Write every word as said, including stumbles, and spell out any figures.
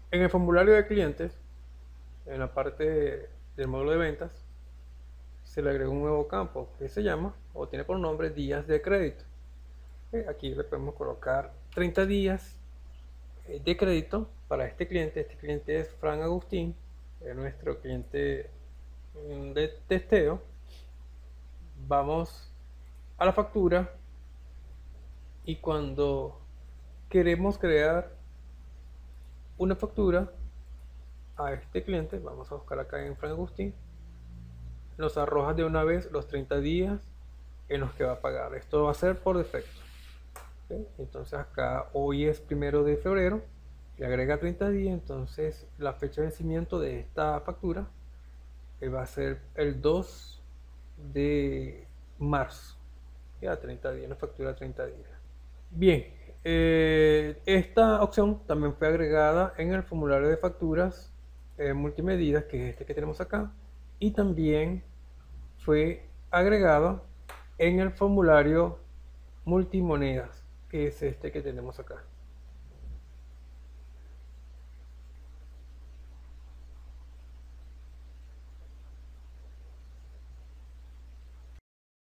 En el formulario de clientes, en la parte del módulo de ventas, se le agregó un nuevo campo que se llama o tiene por nombre días de crédito. Eh, Aquí le podemos colocar treinta días eh, de crédito para este cliente. Este cliente es Fran Agustín, es nuestro cliente mm, de testeo. Vamos a la factura y cuando queremos crear una factura a este cliente, vamos a buscar acá en Fran Agustín, nos arroja de una vez los treinta días en los que va a pagar. Esto va a ser por defecto. ¿Okay? Entonces acá hoy es primero de febrero, le agrega treinta días, entonces la fecha de vencimiento de esta factura eh, va a ser el dos de marzo. Ya treinta días, una factura de treinta días. Bien, eh, esta opción también fue agregada en el formulario de facturas eh, multimedidas, que es este que tenemos acá, y también fue agregada en el formulario multimonedas, que es este que tenemos acá.